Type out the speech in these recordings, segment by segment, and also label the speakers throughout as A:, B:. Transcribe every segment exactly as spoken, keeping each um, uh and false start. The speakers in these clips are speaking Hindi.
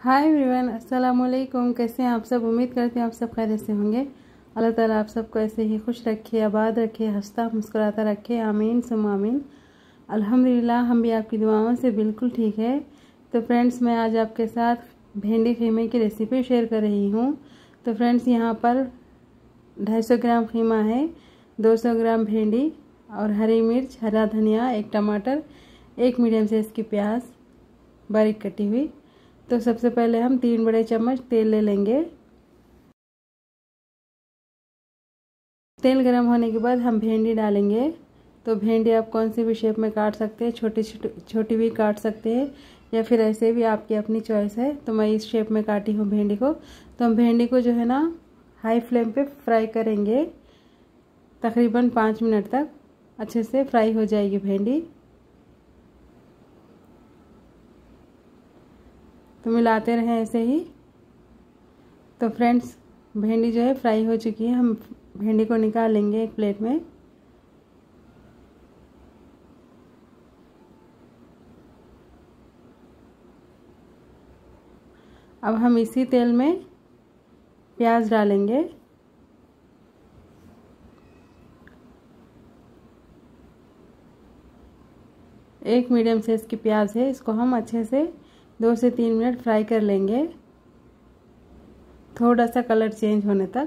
A: हाय एवरीवन, अस्सलाम वालेकुम। कैसे हैं आप सब? उम्मीद करते हैं आप सब खैरियत से होंगे। अल्लाह ताला आप सबको ऐसे ही खुश रखे, आबाद रखे, हंसता मुस्कुराता रखे। आमीन सुम आमीन। अल्हम्दुलिल्लाह, हम भी आपकी दुआओं से बिल्कुल ठीक है। तो फ्रेंड्स, मैं आज आपके साथ भिंडी खीमे की रेसिपी शेयर कर रही हूँ। तो फ्रेंड्स, यहाँ पर ढाई सौ ग्राम खीमा है, दो सौ ग्राम भिंडी और हरी मिर्च, हरा धनिया, एक टमाटर, एक मीडियम साइज़ की प्याज बारीक कटी हुई। तो सबसे पहले हम तीन बड़े चम्मच तेल ले लेंगे। तेल गरम होने के बाद हम भिंडी डालेंगे। तो भिंडी आप कौन सी भी शेप में काट सकते हैं, छोटी छोटी भी काट सकते हैं या फिर ऐसे भी, आपकी अपनी चॉइस है। तो मैं इस शेप में काटी हूँ भिंडी को। तो हम भिंडी को जो है ना हाई फ्लेम पे फ्राई करेंगे, तकरीबन पाँच मिनट तक अच्छे से फ्राई हो जाएगी भिंडी। तो मिलाते रहें ऐसे ही। तो फ्रेंड्स, भिंडी जो है फ्राई हो चुकी है। हम भिंडी को निकाल लेंगे एक प्लेट में। अब हम इसी तेल में प्याज डालेंगे। एक मीडियम साइज की प्याज है, इसको हम अच्छे से दो से तीन मिनट फ्राई कर लेंगे, थोड़ा सा कलर चेंज होने तक।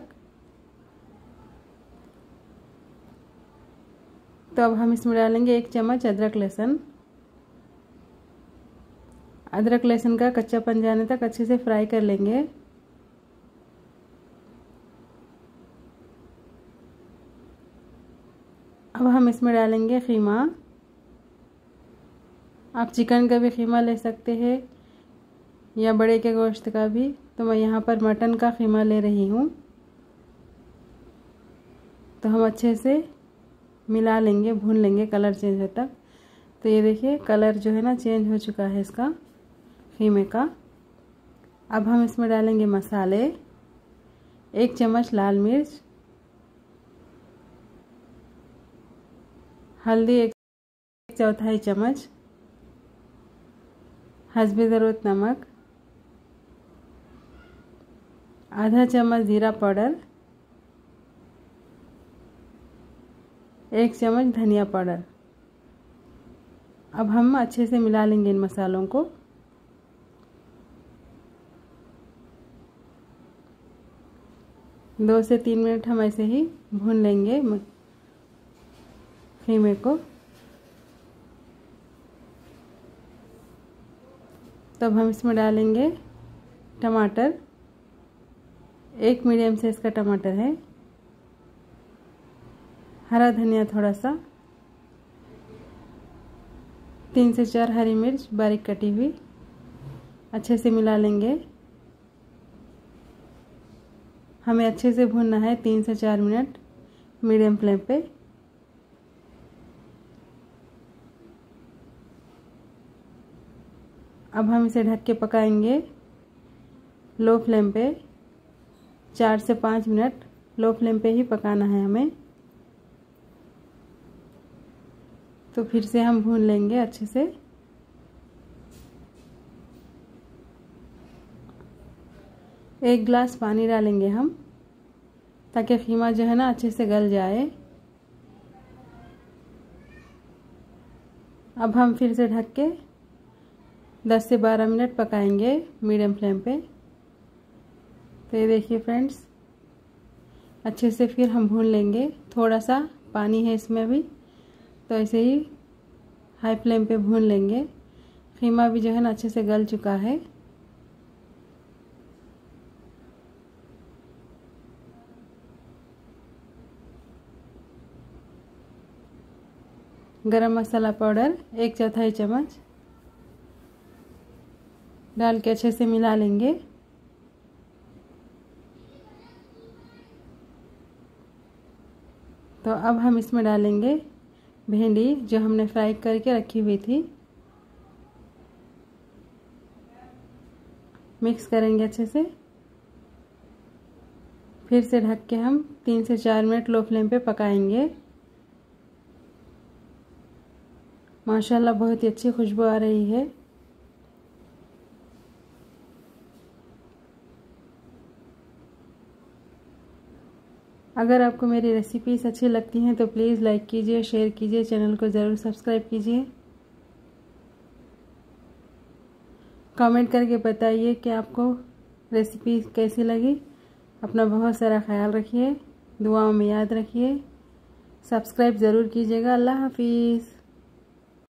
A: तो अब हम इसमें डालेंगे एक चम्मच अदरक लहसुन। अदरक लहसुन का कच्चापन जाने तक अच्छे से फ्राई कर लेंगे। अब हम इसमें डालेंगे खीमा। आप चिकन का भी खीमा ले सकते हैं या बड़े के गोश्त का भी। तो मैं यहाँ पर मटन का खीमा ले रही हूँ। तो हम अच्छे से मिला लेंगे, भून लेंगे कलर चेंज होने तक। तो ये देखिए, कलर जो है ना चेंज हो चुका है इसका, खीमे का। अब हम इसमें डालेंगे मसाले। एक चम्मच लाल मिर्च, हल्दी एक चौथाई चम्मच, हस्बे ज़रूरत नमक, आधा चम्मच जीरा पाउडर, एक चम्मच धनिया पाउडर। अब हम अच्छे से मिला लेंगे इन मसालों को। दो से तीन मिनट हम ऐसे ही भून लेंगे खीमे को। तब हम इसमें डालेंगे टमाटर। एक मीडियम साइज का टमाटर है, हरा धनिया थोड़ा सा, तीन से चार हरी मिर्च बारीक कटी हुई। अच्छे से मिला लेंगे। हमें अच्छे से भूनना है तीन से चार मिनट मीडियम फ्लेम पे। अब हम इसे ढक के पकाएंगे लो फ्लेम पे। चार से पाँच मिनट लो फ्लेम पे ही पकाना है हमें। तो फिर से हम भून लेंगे अच्छे से। एक गिलास पानी डालेंगे हम, ताकि खीमा जो है ना अच्छे से गल जाए। अब हम फिर से ढक के दस से बारह मिनट पकाएंगे मीडियम फ्लेम पे। तो ये देखिए फ्रेंड्स, अच्छे से फिर हम भून लेंगे। थोड़ा सा पानी है इसमें भी, तो ऐसे ही हाई फ्लेम पे भून लेंगे। खीमा भी जो है ना अच्छे से गल चुका है। गरम मसाला पाउडर एक चौथाई चम्मच डाल के अच्छे से मिला लेंगे। तो अब हम इसमें डालेंगे भिंडी जो हमने फ्राई करके रखी हुई थी। मिक्स करेंगे अच्छे से। फिर से ढक के हम तीन से चार मिनट लो फ्लेम पे पकाएंगे। माशाल्लाह बहुत ही अच्छी खुशबू आ रही है। अगर आपको मेरी रेसिपीज़ अच्छी लगती हैं तो प्लीज़ लाइक कीजिए, शेयर कीजिए, चैनल को ज़रूर सब्सक्राइब कीजिए। कमेंट करके बताइए कि आपको रेसिपी कैसी लगी। अपना बहुत सारा ख्याल रखिए, दुआओं में याद रखिए, सब्सक्राइब ज़रूर कीजिएगा। अल्लाह हाफिज़।